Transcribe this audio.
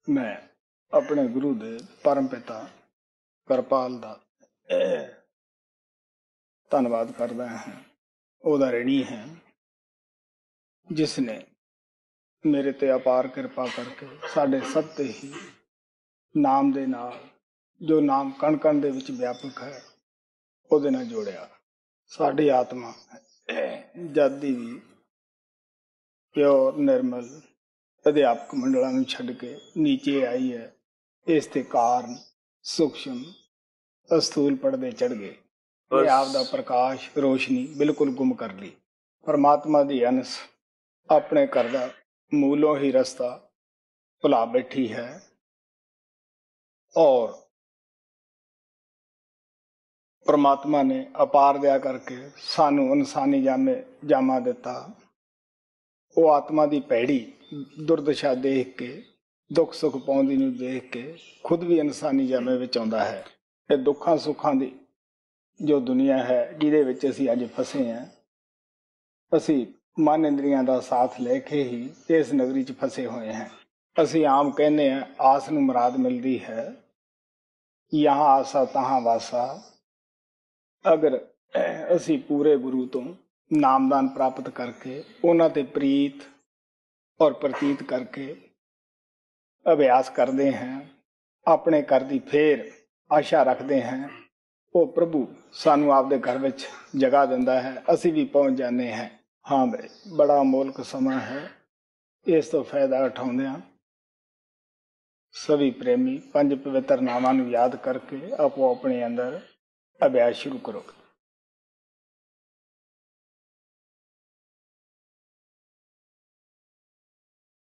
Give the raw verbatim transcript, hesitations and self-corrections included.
मैं अपने गुरु दे परम पिता किरपाल दा धन्नवाद करदा हां। ओहदा ऋणी है जिसने मेरे ते अपार किरपा करके साडे सब ते ही नाम दे नाल जो नाम कण कण दे विच व्यापक है ਉਹਦੇ ਨਾਲ ਜੋੜਿਆ। ਸਾਡੀ ਆਤਮਾ ਜਦ ਦੀ ਵੀ ਪਿਓਰ ਨਿਰਮਲ ਅਧਿਆਪਕ ਮੰਡਲਾਂ ਨੂੰ ਛੱਡ ਕੇ ਨੀਚੇ ਆਈ ਹੈ, ਇਸ ਦੇ ਕਾਰਨ ਸੂਖਸ਼ਮ ਅਸਥੂਲ ਪਰਦੇ ਚੜ ਗਏ ਤੇ ਆਪ ਦਾ ਪ੍ਰਕਾਸ਼ ਰੋਸ਼ਨੀ ਬਿਲਕੁਲ ਗੁੰਮ ਕਰ ਲਈ। ਪਰਮਾਤਮਾ ਦੀ ਅੰਸ ਆਪਣੇ ਘਰ ਦਾ ਮੂਲੋਂ ਹੀ ਰਸਤਾ ਭੁਲਾ ਬੈਠੀ ਹੈ ਔਰ परमात्मा ने अपार दया करके सानू इंसानी जामे जामा दिता। वो आत्मा दी पैड़ी दुर्दशा देख के दुख सुख पाउंदी नूं देख के खुद भी इंसानी जामे विच आउंदा है। ये दुखां सुखां दी जो दुनिया है जिहदे विच असीं अज फसे हैं, असीं मन इंद्रियां दा साथ लेके ही इस नगरी च फसे होए हैं। असीं आम कहने हैं आस नूं मुराद मिलदी है, यहाँ आसा तहाँ वासा। अगर असी पूरे गुरु तो नामदान प्राप्त करके उन्हां ते प्रीत और प्रतीत करके अभ्यास करते हैं, अपने घर की फेर आशा रखते हैं, वो प्रभु सानू आपदे घर विच जगह दिंदा है, असी भी पहुँच जाने हैं। हाँ भाई, बड़ा अमोलक समा है। इस तो फायदा उठाउंदियां सभी प्रेमी पंज पवित्र नामां नूं याद करके आपो अपने अंदर अभ्यास शुरू करो।